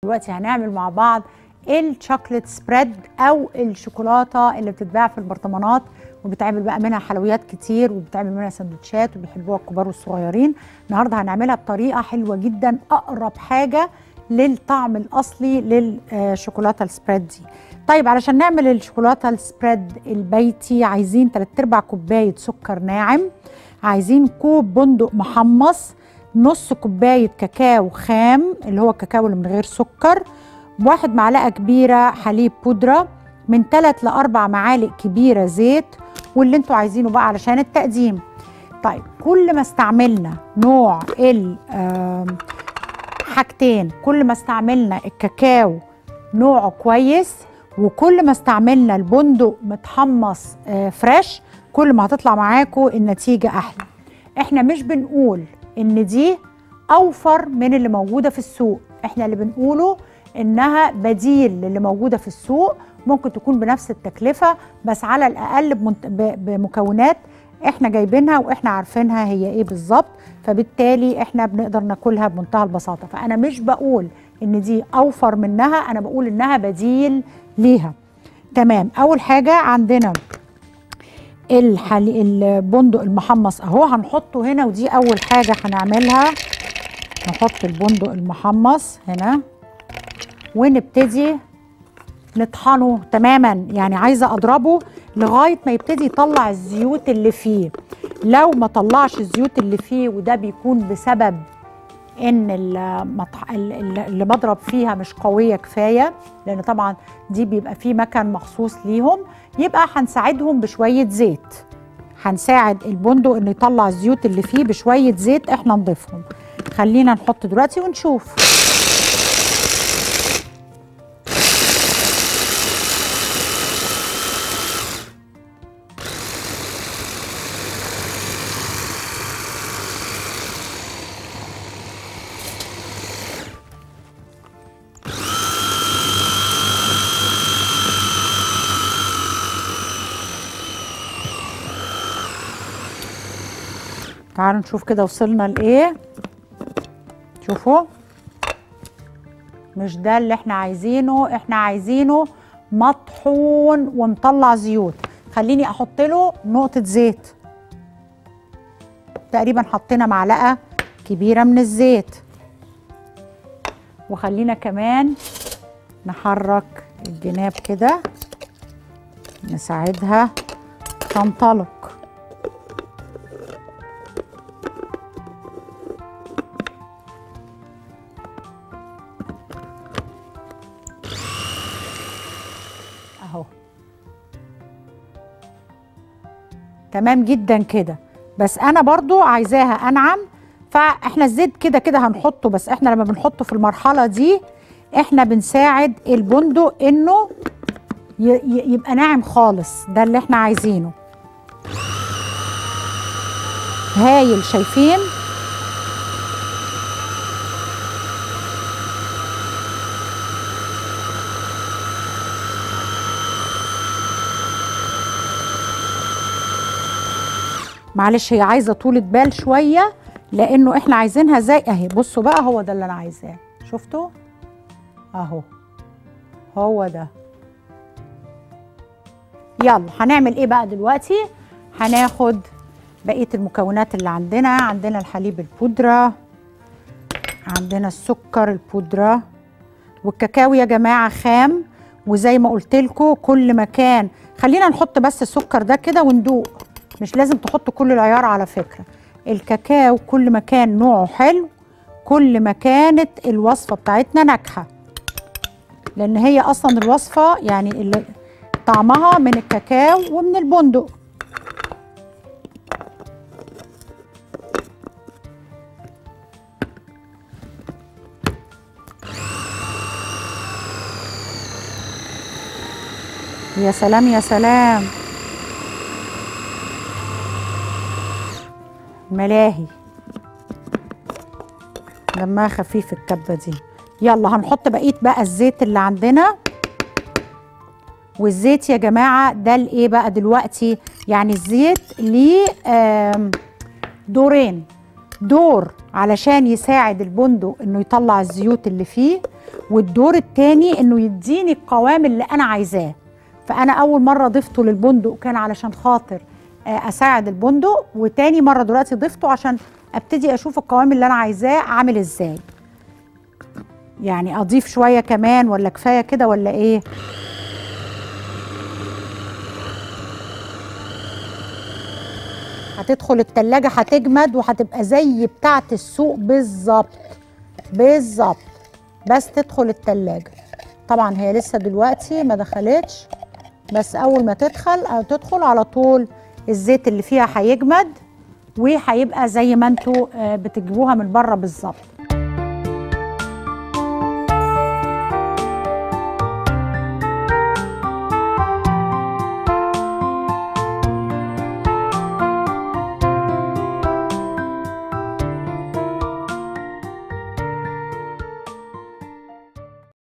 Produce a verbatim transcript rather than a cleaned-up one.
دلوقتي هنعمل مع بعض الشوكليت سبريد او الشوكولاته اللي بتتباع في البرطمانات وبتعمل بقى منها حلويات كتير وبتعمل منها سندوتشات وبيحبوها الكبار والصغيرين. النهارده هنعملها بطريقه حلوه جدا، اقرب حاجه للطعم الاصلي للشوكولاته السبريد دي. طيب علشان نعمل الشوكولاته السبريد البيتي عايزين تلات ارباع كوبايه سكر ناعم، عايزين كوب بندق محمص، نص كوبايه كاكاو خام اللي هو الكاكاو اللي من غير سكر، واحد معلقه كبيره حليب بودره، من ثلاث لأربع معالق كبيره زيت، واللي انتوا عايزينه بقى علشان التقديم. طيب كل ما استعملنا نوع ال حاجتين، كل ما استعملنا الكاكاو نوعه كويس وكل ما استعملنا البندق متحمص آه فريش، كل ما هتطلع معاكم النتيجه احلى. احنا مش بنقول ان دي اوفر من اللي موجوده في السوق، احنا اللي بنقوله انها بديل للي موجوده في السوق، ممكن تكون بنفس التكلفه بس على الاقل بمكونات احنا جايبينها واحنا عارفينها هي ايه بالظبط، فبالتالي احنا بنقدر ناكلها بمنتهى البساطه. فانا مش بقول ان دي اوفر منها، انا بقول انها بديل ليها. تمام. اول حاجه عندنا الحلي البندق المحمص اهو هنحطه هنا، ودي اول حاجه هنعملها. نحط البندق المحمص هنا ونبتدي نطحنه تماما، يعني عايزه اضربه لغايه ما يبتدي يطلع الزيوت اللي فيه. لو ما طلعش الزيوت اللي فيه وده بيكون بسبب ان المطح... اللي بضرب فيها مش قويه كفايه، لان طبعا دي بيبقى فيه مكان مخصوص ليهم، يبقى هنساعدهم بشويه زيت. هنساعد البندق انه يطلع الزيوت اللي فيه بشويه زيت احنا نضيفهم. خلينا نحط دلوقتي ونشوف. تعالوا نشوف كده وصلنا لايه. شوفوا، مش ده اللي احنا عايزينه، احنا عايزينه مطحون ومطلع زيوت. خليني احط له نقطة زيت، تقريبا حطينا معلقة كبيرة من الزيت، وخلينا كمان نحرك الجناب كده نساعدها تنطلق. اهو تمام جدا كده، بس انا برضو عايزاها انعم، فاحنا الزيت كده كده هنحطه، بس احنا لما بنحطه في المرحله دي احنا بنساعد البندق انه يبقى ناعم خالص، ده اللي احنا عايزينه. هايل، شايفين؟ معلش هي عايزه طولة بال شويه لانه احنا عايزينها زي اهي. بصوا بقى، هو ده اللي انا عايزاه، شفتوا اهو، هو ده. يلا هنعمل ايه بقى دلوقتي؟ هناخد بقيه المكونات اللي عندنا. عندنا الحليب البودره، عندنا السكر البودره، والكاكاو يا جماعه خام، وزي ما قلت لكم كل مكان. خلينا نحط بس السكر ده كده وندوق، مش لازم تحطوا كل العيار على فكرة. الكاكاو كل ما كان نوعه حلو كل ما كانت الوصفة بتاعتنا ناجحة، لأن هي أصلا الوصفة يعني اللي طعمها من الكاكاو ومن البندق. يا سلام يا سلام، ملاهي دمها خفيف الكبه دي. يلا هنحط بقيه بقى الزيت اللي عندنا. والزيت يا جماعه ده لايه بقى دلوقتي؟ يعني الزيت ليه دورين. دور علشان يساعد البندق انه يطلع الزيوت اللي فيه، والدور التاني انه يديني القوام اللي انا عايزاه. فانا اول مره ضفته للبندق كان علشان خاطر اساعد البندق، وتاني مره دلوقتي ضفته عشان ابتدي اشوف القوام اللي انا عايزاه عامل ازاي. يعني اضيف شويه كمان ولا كفايه كده ولا ايه؟ هتدخل التلاجة هتجمد وهتبقى زي بتاعة السوق بالظبط بالظبط، بس تدخل التلاجة. طبعا هي لسه دلوقتي ما دخلتش، بس اول ما تدخل او تدخل على طول الزيت اللي فيها هيجمد وهيبقى زي ما انتوا بتجيبوها من بره بالظبط.